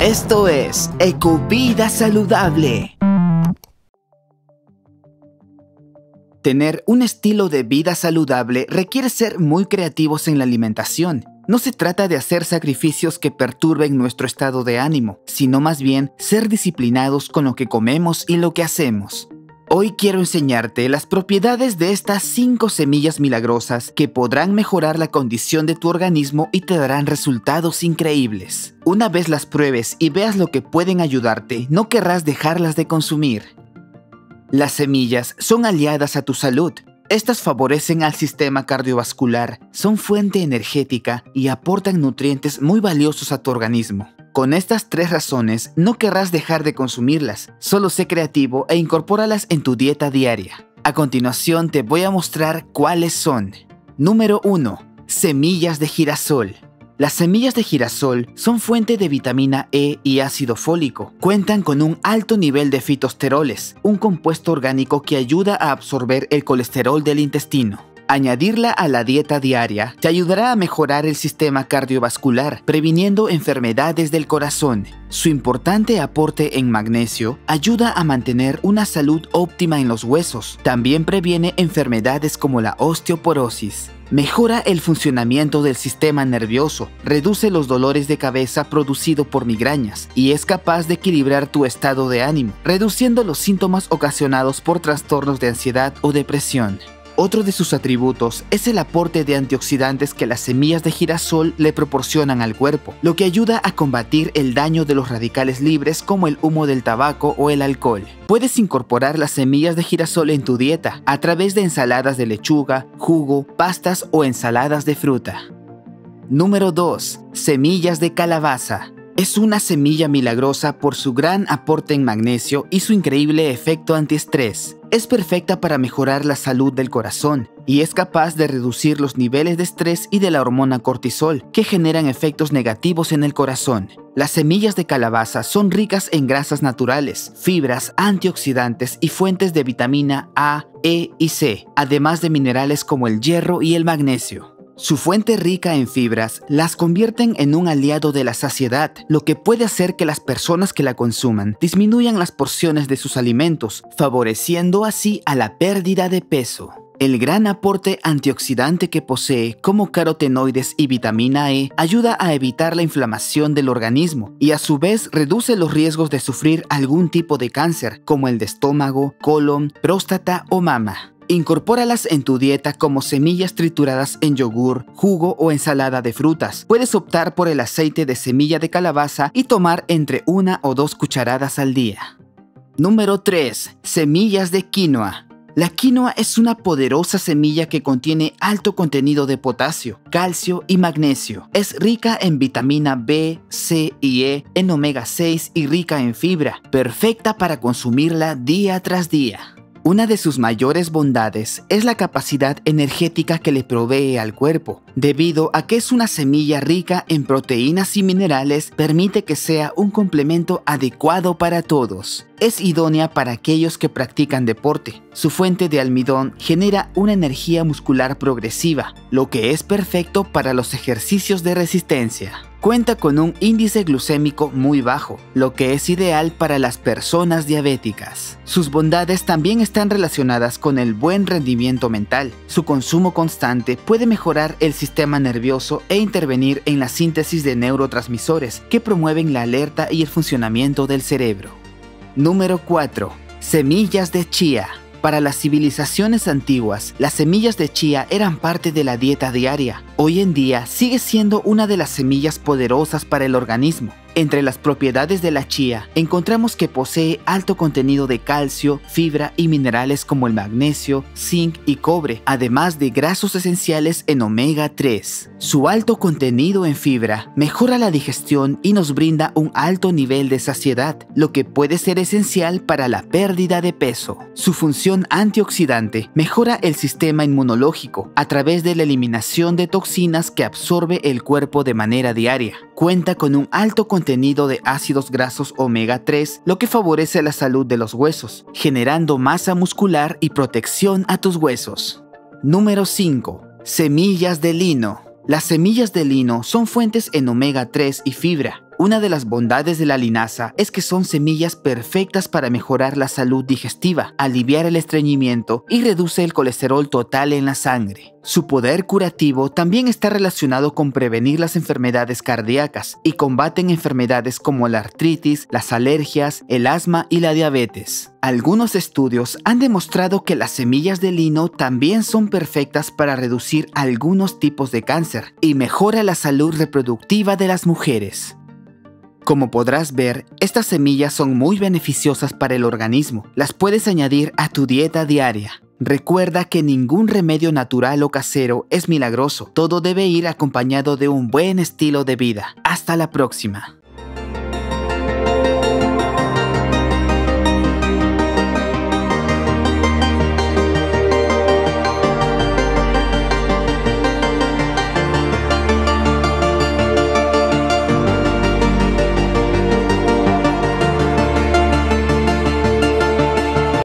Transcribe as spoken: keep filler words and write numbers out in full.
Esto es Ecovida Saludable. Tener un estilo de vida saludable requiere ser muy creativos en la alimentación. No se trata de hacer sacrificios que perturben nuestro estado de ánimo, sino más bien ser disciplinados con lo que comemos y lo que hacemos. Hoy quiero enseñarte las propiedades de estas cinco semillas milagrosas que podrán mejorar la condición de tu organismo y te darán resultados increíbles. Una vez las pruebes y veas lo que pueden ayudarte, no querrás dejarlas de consumir. Las semillas son aliadas a tu salud. Estas favorecen al sistema cardiovascular, son fuente energética y aportan nutrientes muy valiosos a tu organismo. Con estas tres razones, no querrás dejar de consumirlas. Solo sé creativo e incorpóralas en tu dieta diaria. A continuación te voy a mostrar cuáles son. Número uno. Semillas de girasol. Las semillas de girasol son fuente de vitamina E y ácido fólico. Cuentan con un alto nivel de fitosteroles, un compuesto orgánico que ayuda a absorber el colesterol del intestino. Añadirla a la dieta diaria te ayudará a mejorar el sistema cardiovascular, previniendo enfermedades del corazón. Su importante aporte en magnesio ayuda a mantener una salud óptima en los huesos. También previene enfermedades como la osteoporosis. Mejora el funcionamiento del sistema nervioso, reduce los dolores de cabeza producidos por migrañas y es capaz de equilibrar tu estado de ánimo, reduciendo los síntomas ocasionados por trastornos de ansiedad o depresión. Otro de sus atributos es el aporte de antioxidantes que las semillas de girasol le proporcionan al cuerpo, lo que ayuda a combatir el daño de los radicales libres como el humo del tabaco o el alcohol. Puedes incorporar las semillas de girasol en tu dieta a través de ensaladas de lechuga, jugo, pastas o ensaladas de fruta. Número dos. Semillas de calabaza. Es una semilla milagrosa por su gran aporte en magnesio y su increíble efecto antiestrés. Es perfecta para mejorar la salud del corazón y es capaz de reducir los niveles de estrés y de la hormona cortisol, que generan efectos negativos en el corazón. Las semillas de calabaza son ricas en grasas naturales, fibras, antioxidantes y fuentes de vitamina A, E y C, además de minerales como el hierro y el magnesio. Su fuente rica en fibras las convierten en un aliado de la saciedad, lo que puede hacer que las personas que la consuman disminuyan las porciones de sus alimentos, favoreciendo así a la pérdida de peso. El gran aporte antioxidante que posee, como carotenoides y vitamina E, ayuda a evitar la inflamación del organismo y a su vez reduce los riesgos de sufrir algún tipo de cáncer, como el de estómago, colon, próstata o mama. Incorpóralas en tu dieta como semillas trituradas en yogur, jugo o ensalada de frutas. Puedes optar por el aceite de semilla de calabaza y tomar entre una o dos cucharadas al día. Número tres. Semillas de quinoa. La quinoa es una poderosa semilla que contiene alto contenido de potasio, calcio y magnesio. Es rica en vitamina B, C y E, en omega seis y rica en fibra, perfecta para consumirla día tras día. Una de sus mayores bondades es la capacidad energética que le provee al cuerpo. Debido a que es una semilla rica en proteínas y minerales, permite que sea un complemento adecuado para todos. Es idónea para aquellos que practican deporte. Su fuente de almidón genera una energía muscular progresiva, lo que es perfecto para los ejercicios de resistencia. Cuenta con un índice glucémico muy bajo, lo que es ideal para las personas diabéticas. Sus bondades también están relacionadas con el buen rendimiento mental. Su consumo constante puede mejorar el sistema nervioso e intervenir en la síntesis de neurotransmisores que promueven la alerta y el funcionamiento del cerebro. Número cuatro. Semillas de chía. Para las civilizaciones antiguas, las semillas de chía eran parte de la dieta diaria. Hoy en día sigue siendo una de las semillas poderosas para el organismo. Entre las propiedades de la chía, encontramos que posee alto contenido de calcio, fibra y minerales como el magnesio, zinc y cobre, además de grasos esenciales en omega tres. Su alto contenido en fibra mejora la digestión y nos brinda un alto nivel de saciedad, lo que puede ser esencial para la pérdida de peso. Su función antioxidante mejora el sistema inmunológico a través de la eliminación de toxinas que absorbe el cuerpo de manera diaria. Cuenta con un alto contenido de ácidos grasos omega tres, lo que favorece la salud de los huesos, generando masa muscular y protección a tus huesos. Número cinco. Semillas de lino. Las semillas de lino son fuentes en omega tres y fibra. Una de las bondades de la linaza es que son semillas perfectas para mejorar la salud digestiva, aliviar el estreñimiento y reduce el colesterol total en la sangre. Su poder curativo también está relacionado con prevenir las enfermedades cardíacas y combaten enfermedades como la artritis, las alergias, el asma y la diabetes. Algunos estudios han demostrado que las semillas de lino también son perfectas para reducir algunos tipos de cáncer y mejora la salud reproductiva de las mujeres. Como podrás ver, estas semillas son muy beneficiosas para el organismo. Las puedes añadir a tu dieta diaria. Recuerda que ningún remedio natural o casero es milagroso. Todo debe ir acompañado de un buen estilo de vida. Hasta la próxima.